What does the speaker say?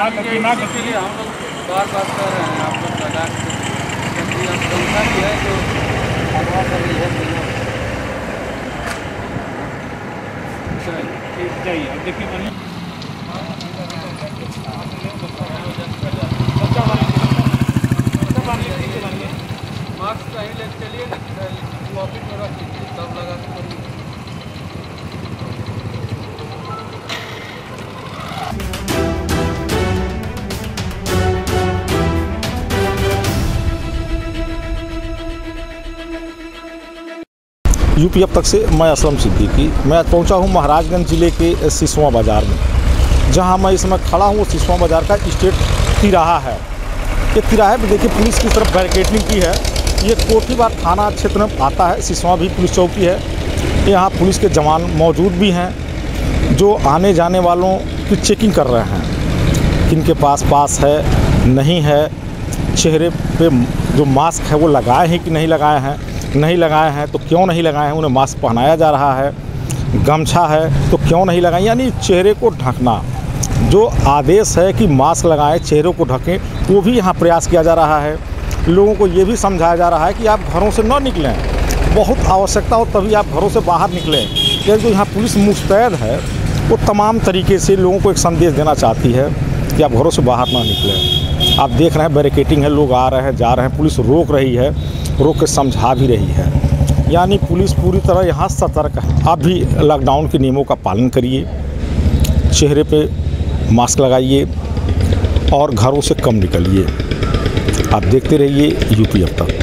इसके लिए हम लोग बार बार कर रहे हैं, आप लोग लगा जनता की है जो अगवा कर रही है। चाहिए अब देखिए मास्क कहीं ले चलिए, पॉकेट में रख दीजिए, तब लगा के करिए। यूपी अब तक से मैं असलम सिद्दीकी। मैं पहुंचा हूं महाराजगंज ज़िले के सिसवा बाज़ार में, जहां मैं इस समय खड़ा हूं। सिसवा बाज़ार का स्टेट तिराहा है। ये तिराहे पे देखिए पुलिस की तरफ बैरिकेडिंग की है। ये कोठीबार थाना क्षेत्र में आता है। सिसवा भी पुलिस चौकी है। यहाँ पुलिस के जवान मौजूद भी हैं जो आने जाने वालों की चेकिंग कर रहे हैं, किनके पास है नहीं है, चेहरे पे जो मास्क है वो लगाए हैं कि नहीं लगाए हैं, नहीं लगाए हैं तो क्यों नहीं लगाए हैं, उन्हें मास्क पहनाया जा रहा है। गमछा है तो क्यों नहीं लगाए, यानी चेहरे को ढकना जो आदेश है कि मास्क लगाएं, चेहरे को ढकें, वो भी यहाँ प्रयास किया जा रहा है। लोगों को ये भी समझाया जा रहा है कि आप घरों से न निकलें, बहुत आवश्यकता हो तभी आप घरों से बाहर निकलें। लेकिन जो यहाँ पुलिस मुस्तैद है वो तमाम तरीके से लोगों को एक संदेश देना चाहती है कि आप घरों से बाहर ना निकलें। आप देख रहे हैं बैरिकेडिंग है, लोग आ रहे हैं जा रहे हैं, पुलिस रोक रही है, रोक के समझा भी रही है। यानी पुलिस पूरी तरह यहाँ सतर्क है। आप भी लॉकडाउन के नियमों का पालन करिए, चेहरे पे मास्क लगाइए और घरों से कम निकलिए। आप देखते रहिए यूपी अब तक।